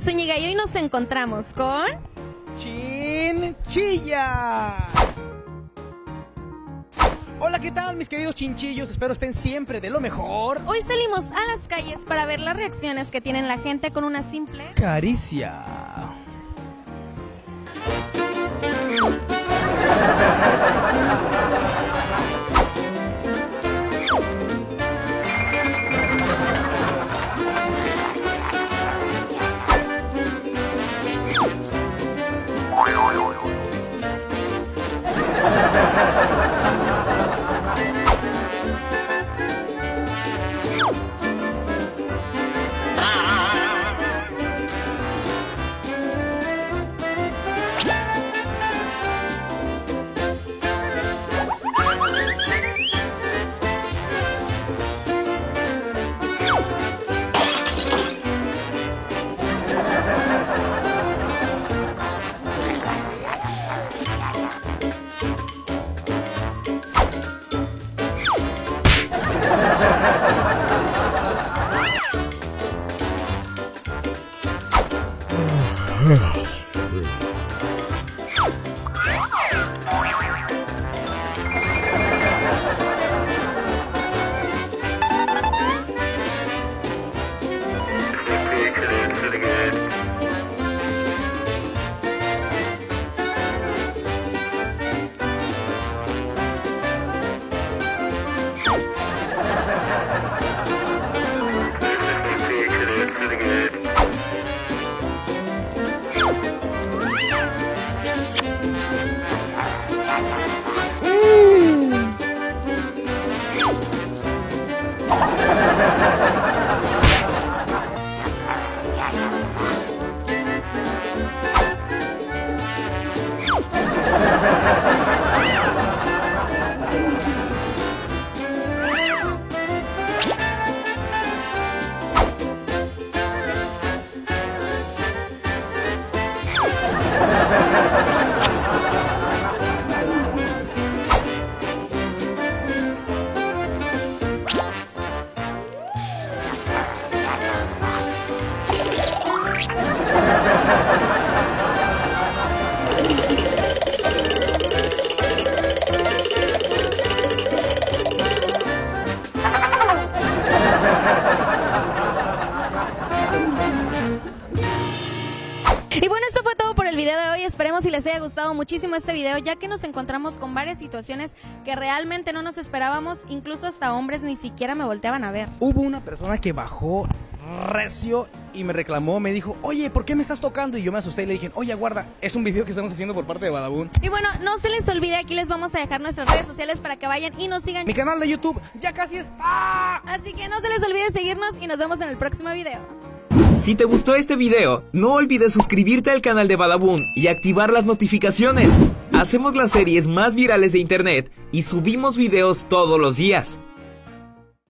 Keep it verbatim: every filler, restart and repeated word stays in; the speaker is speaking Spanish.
Zúñiga y hoy nos encontramos con... ¡Chinchilla! Hola, ¿qué tal mis queridos chinchillos? Espero estén siempre de lo mejor. Hoy salimos a las calles para ver las reacciones que tienen la gente con una simple... caricia. Y bueno, esto fue todo por el video de hoy. Esperemos si les haya gustado muchísimo este video, ya que nos encontramos con varias situaciones que realmente no nos esperábamos. Incluso hasta hombres ni siquiera me volteaban a ver. Hubo una persona que bajó recio y me reclamó, me dijo, oye, ¿por qué me estás tocando? Y yo me asusté y le dije, oye, aguarda, es un video que estamos haciendo por parte de Badabun. Y bueno, no se les olvide, aquí les vamos a dejar nuestras redes sociales para que vayan y nos sigan. Mi canal de YouTube ya casi está. Así que no se les olvide seguirnos y nos vemos en el próximo video. Si te gustó este video, no olvides suscribirte al canal de Badabun y activar las notificaciones. Hacemos las series más virales de internet y subimos videos todos los días.